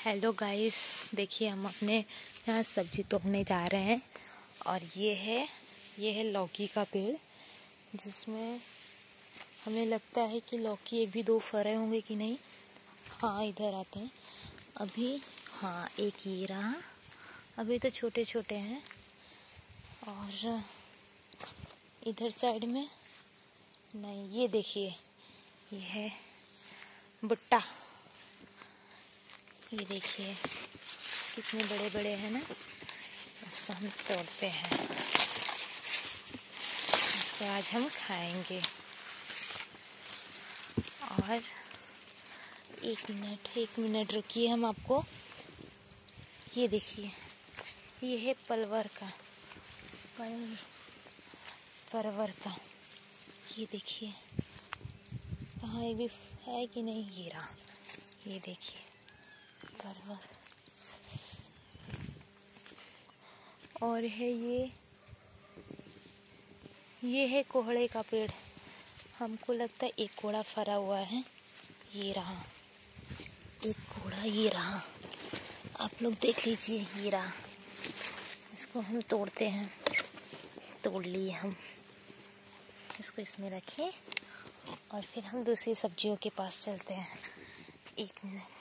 Hello guys, देखिए हम अपने यहाँ सब्जी तोड़ने जा रहे हैं और ये है लौकी का पेड़, जिसमें हमें लगता है कि लौकी एक भी दो फरे होंगे कि नहीं। हाँ, इधर आते हैं अभी। हाँ, एक ये रहा। अभी तो छोटे छोटे हैं। और इधर साइड में नहीं, ये देखिए, ये है भुट्टा। ये देखिए कितने बड़े बड़े हैं ना। इसको हम तोड़ते हैं, इसको आज हम खाएंगे। और एक मिनट रुकिए, हम आपको ये देखिए, ये है परवर का। ये देखिए कहाँ ये भी है कि नहीं। ये रहा, ये देखिए परवर। और है ये है कोहड़े का पेड़। हमको लगता है एक कोहड़ा फरा हुआ है। ये रहा एक कोहड़ा, ये रहा, आप लोग देख लीजिए, ये रहा। इसको हम तोड़ते हैं। तोड़ लिए हम, इसको इसमें रखें और फिर हम दूसरी सब्जियों के पास चलते हैं। एक मिनट,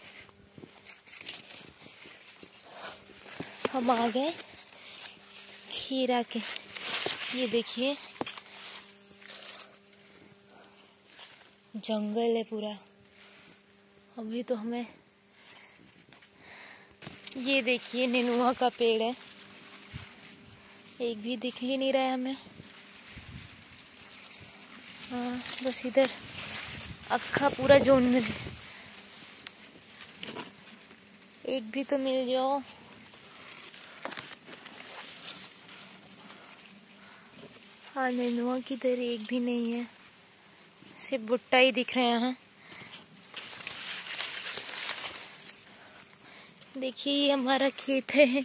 हम आ गए खीरा के। ये देखिए जंगल है पूरा। अभी तो हमें ये देखिए नेनुआ का पेड़ है, एक भी दिख ही नहीं रहा है हमें। हाँ, बस इधर अक्खा पूरा जोन में एक भी तो मिल जाओ। हाँ, नेनुआ की तरह एक भी नहीं है, सिर्फ भुट्टा ही दिख रहे हैं। देखिए ये हमारा खेत है।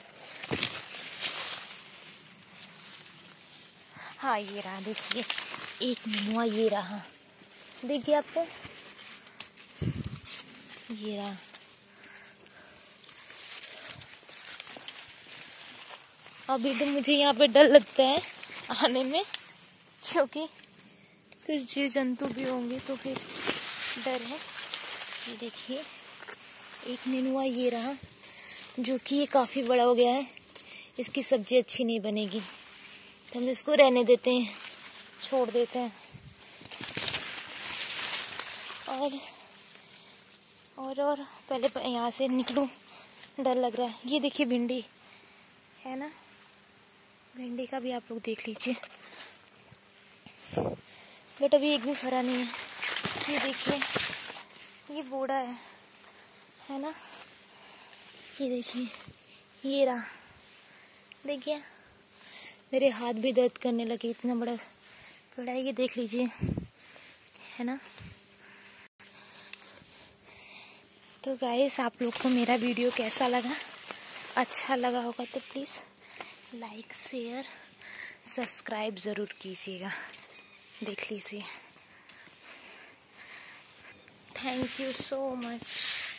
हाँ, ये रहा, देखिए एक नेनुआ, ये रहा, देखिए आपको, ये रहा। अभी तो मुझे यहाँ पे डर लगता है आने में, क्योंकि कुछ जीव जंतु भी होंगे, तो फिर डर है। ये देखिए एक नेनुआ, ये रहा, जो कि ये काफी बड़ा हो गया है। इसकी सब्जी अच्छी नहीं बनेगी, तो हम इसको रहने देते हैं, छोड़ देते हैं। और पहले यहाँ से निकलूं, डर लग रहा है। ये देखिए भिंडी है ना, भिंडी का भी आप लोग देख लीजिए, बट अभी एक भी फरा नहीं है। ये देखिए ये बोड़ा है ना। ये देखिए, ये रहा, देखिए मेरे हाथ भी दर्द करने लगे, इतना बड़ा पेड़ है। ये देख लीजिए, है ना। तो गाइस, आप लोग को मेरा वीडियो कैसा लगा? अच्छा लगा होगा तो प्लीज़ लाइक, शेयर, सब्सक्राइब ज़रूर कीजिएगा। देख लीजिए। Thank you so much.